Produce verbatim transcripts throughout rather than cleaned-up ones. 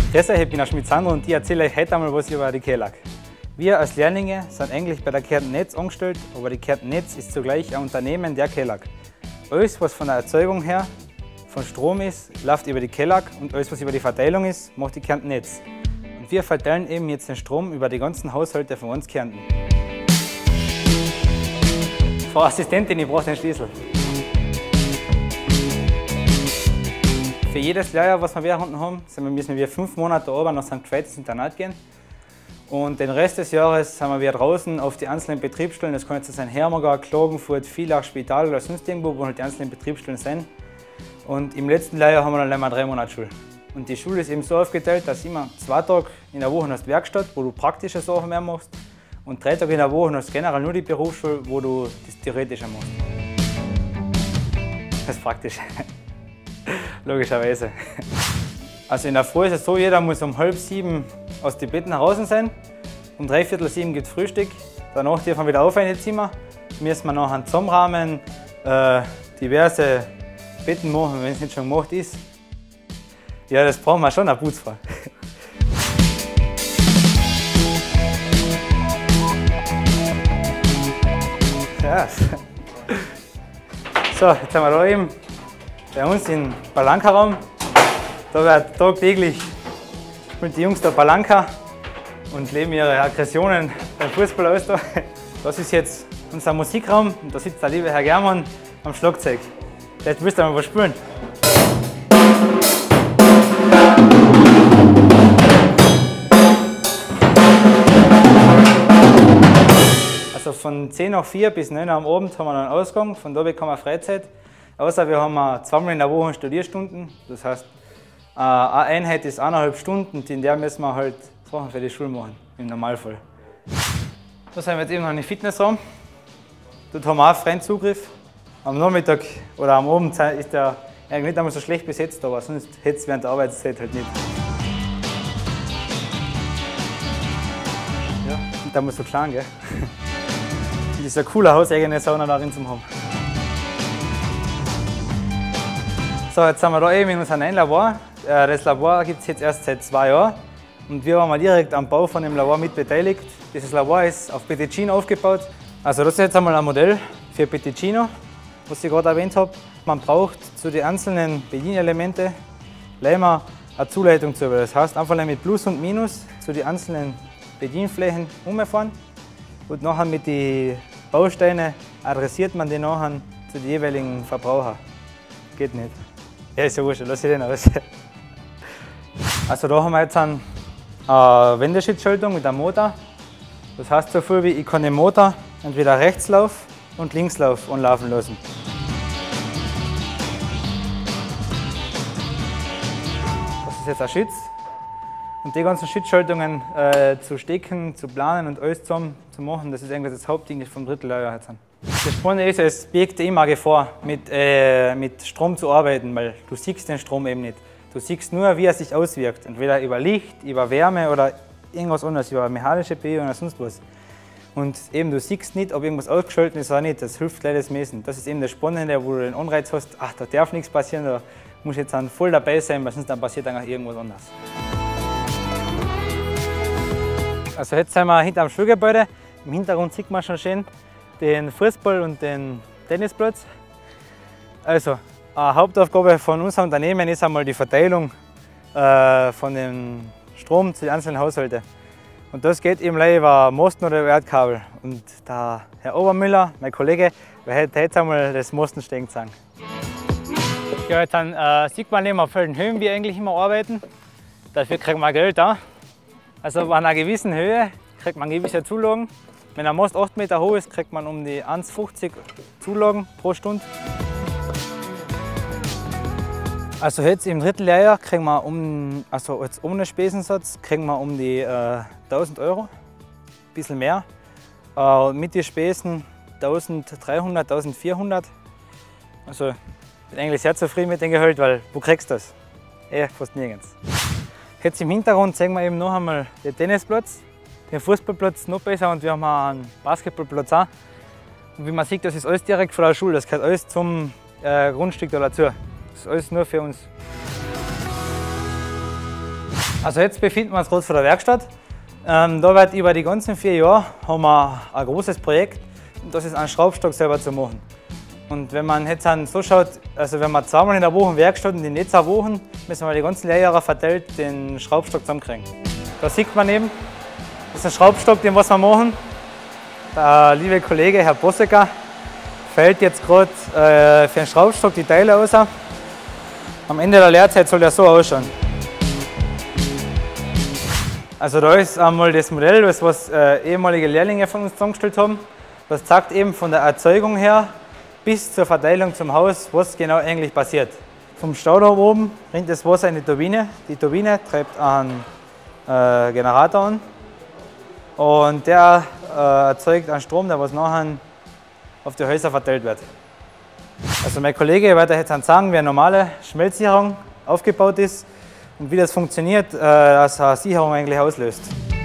Grüß euch, ich bin der Schmidt Sandro und ich erzähle euch heute einmal was über die Kelag. Wir als Lehrlinge sind eigentlich bei der Kärnten Netz angestellt, aber die Kärnten Netz ist zugleich ein Unternehmen der Kelag. Alles, was von der Erzeugung her von Strom ist, läuft über die Kelag und alles, was über die Verteilung ist, macht die Kärnten Netz. Und wir verteilen eben jetzt den Strom über die ganzen Haushalte von uns Kärnten. Frau Assistentin, ich brauche den Schlüssel. Für jedes Lehrjahr, was wir während haben, müssen wir fünf Monate oben nach Sankt Veit ins Internat gehen. Und den Rest des Jahres sind wir wieder draußen auf die einzelnen Betriebsstellen. Das kann jetzt sein Hermagau, Klagenfurt, Villach, Spital oder sonst irgendwo, wo halt die einzelnen Betriebsstellen sind. Und im letzten Lehrjahr haben wir dann einmal drei Monate Schule. Und die Schule ist eben so aufgeteilt, dass immer zwei Tage in der Woche hast du Werkstatt, wo du praktische Sachen mehr machst. Und drei Tage in der Woche hast du generell nur die Berufsschule, wo du das Theoretische machst. Das ist praktisch. Logischerweise. Also in der Früh ist es so, jeder muss um halb sieben aus den Betten heraus sein. Um dreiviertel sieben gibt es Frühstück. Danach dürfen wir wieder auf in die Zimmer. Müssen wir nachher zusammenrahmen, äh, diverse Betten machen, wenn es nicht schon gemacht ist. Ja, das brauchen wir schon, eine Putzfrau. Ja. So, jetzt sind wir da eben bei uns im Palanca-Raum. Da wird tagtäglich spielen die Jungs da Palanca und leben ihre Aggressionen beim Fußball aus. Da. Das ist jetzt unser Musikraum und da sitzt der liebe Herr Germann am Schlagzeug. Vielleicht müsst ihr mal was spielen. Also von zehn nach vier bis neun Uhr am Abend haben wir einen Ausgang, von da bekommen wir Freizeit. Außer wir haben zweimal in der Woche Studierstunden, das heißt eine Einheit ist eineinhalb Stunden und in der müssen wir halt Sachen für die Schule machen, im Normalfall. Da sind wir jetzt eben noch in den Fitnessraum. Dort haben wir auch freien Zugriff. Am Nachmittag oder am Abend ist der eigentlich nicht einmal so schlecht besetzt, aber sonst hätte es während der Arbeitszeit halt nicht. Ja, und da muss so klein, gell? Das ist ein cooler hauseigene Sauna darin zu haben. So, jetzt sind wir da eben in unserem neuen Labor. Das Labor gibt es jetzt erst seit zwei Jahren und wir waren direkt am Bau von dem Labor mit beteiligt. Dieses Labor ist auf Petticino aufgebaut. Also das ist jetzt einmal ein Modell für Petticino, was ich gerade erwähnt habe. Man braucht zu den einzelnen Bedienelemente eine Zuleitung zu. Das heißt, einfach mit Plus und Minus zu den einzelnen Bedienflächen umfahren und nachher mit den Bausteinen adressiert man die nachher zu den jeweiligen Verbraucher. Geht nicht. Ja, ist ja wurscht, lass ich den aus. Also da haben wir jetzt eine Wendeschutzschaltung mit einem Motor. Das heißt so viel wie ich kann den Motor entweder Rechtslauf und Linkslauf anlaufen lassen. Das ist jetzt ein Schütz. Und die ganzen Schutzschaltungen äh, zu stecken, zu planen und alles zusammen zu machen, das ist eigentlich das Hauptding vom Drittellehrjahr jetzt. Das Spannende ist, es birgt immer Gefahr, mit, äh, mit Strom zu arbeiten, weil du siehst den Strom eben nicht. Du siehst nur, wie er sich auswirkt, entweder über Licht, über Wärme oder irgendwas anderes, über mechanische Bewegung oder sonst was. Und eben, du siehst nicht, ob irgendwas ausgeschaltet ist oder nicht, das hilft gleich das Messen. Das ist eben das Spannende, wo du den Anreiz hast, ach, da darf nichts passieren, da muss jetzt dann voll dabei sein, weil sonst dann passiert dann auch irgendwas anderes. Also jetzt sind wir hinter dem Schulgebäude. Im Hintergrund sieht man schon schön den Fußball- und den Tennisplatz. Also, eine Hauptaufgabe von unserem Unternehmen ist einmal die Verteilung äh, von dem Strom zu den einzelnen Haushalten. Und das geht eben über Masten oder über Erdkabel. Und der Herr Obermüller, mein Kollege, wird heute einmal das Mastenstecken zeigen. Ja, jetzt dann, äh, sieht man eben, auf welchen Höhen wir eigentlich immer arbeiten. Dafür kriegen wir Geld da. Also an einer gewissen Höhe kriegt man gewisse Zulagen. Wenn der Mast acht Meter hoch ist, kriegt man um die eins Komma fünfzig Zulagen pro Stunde. Also jetzt im dritten Lehrjahr kriegen wir um, also jetzt ohne Spesensatz, kriegen wir um die äh, tausend Euro, ein bisschen mehr. Äh, mit den Spesen eintausenddreihundert, eintausendvierhundert. Also ich bin eigentlich sehr zufrieden mit dem Gehalt, weil wo kriegst du das? Eh, fast nirgends. Jetzt im Hintergrund sehen wir eben noch einmal den Tennisplatz, den Fußballplatz noch besser und wir haben auch einen Basketballplatz auch. Und wie man sieht, das ist alles direkt vor der Schule, das gehört alles zum äh, Grundstück da dazu. Das ist alles nur für uns. Also jetzt befinden wir uns gerade vor der Werkstatt. Ähm, da wird über die ganzen vier Jahre haben wir ein großes Projekt, und das ist einen Schraubstock selber zu machen. Und wenn man jetzt so schaut, also wenn wir zweimal in der Woche Werkstatt und in den zwei Wochen müssen wir die ganzen Lehrjahre verteilt den Schraubstock zusammenkriegen. Da sieht man eben, das ist ein Schraubstock, den was wir machen. Der liebe Kollege Herr Bossecker fällt jetzt gerade äh, für den Schraubstock die Teile aus. Am Ende der Lehrzeit soll der so ausschauen. Also da ist einmal das Modell, das was äh, ehemalige Lehrlinge von uns zusammengestellt haben. Das zeigt eben von der Erzeugung her bis zur Verteilung zum Haus, was genau eigentlich passiert. Vom Staudamm oben rinnt das Wasser in die Turbine. Die Turbine treibt einen äh, Generator an und der äh, erzeugt einen Strom, der was nachher auf die Häuser verteilt wird. Also mein Kollege wird euch jetzt sagen, wie eine normale Schmelzsicherung aufgebaut ist und wie das funktioniert, äh, dass eine Sicherung eigentlich auslöst.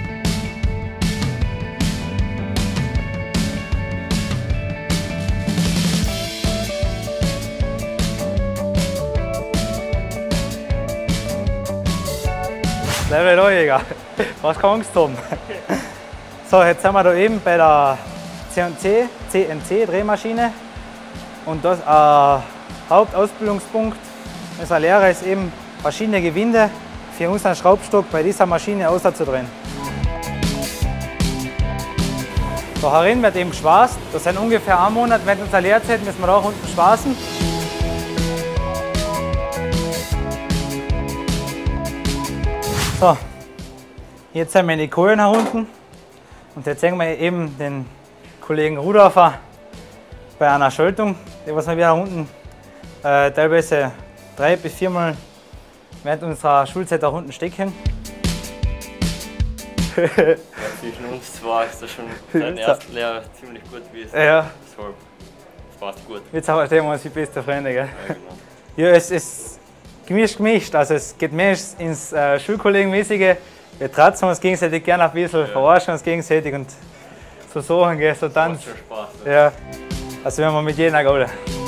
Bleib da, Jäger. Was kann Angst haben? So, jetzt sind wir da eben bei der C N C Drehmaschine. Und das ein Hauptausbildungspunkt unserer Lehre ist eben, verschiedene Gewinde für unseren Schraubstock bei dieser Maschine auszudrehen. Da herin wird eben geschweißt. Das sind ungefähr einen Monat während unserer Lehrzeit, müssen wir da auch unten schweißen. So, jetzt sind wir in die Kohlen nach unten und jetzt sehen wir eben den Kollegen Rudolfer bei einer Schaltung, die was wir wieder unten äh, teilweise drei bis viermal während unserer Schulzeit auch unten stecken. Ja, zwischen uns zwei ist das schon seit der ersten Lehre ziemlich gut gewesen. Ja. Deshalb, das passt gut. Jetzt verstehen wir uns wie beste Freunde, gell? Ja, genau. Ja, es ist gemischt gemischt, also es geht mehr ins äh, Schulkollegenmäßige. Wir tratzen uns gegenseitig gerne ein bisschen, ja. Verarschen uns gegenseitig und so Sachen, gell, so Tanz. Macht schon Spaß. Ja, also wenn wir mit jedem eine Gaule.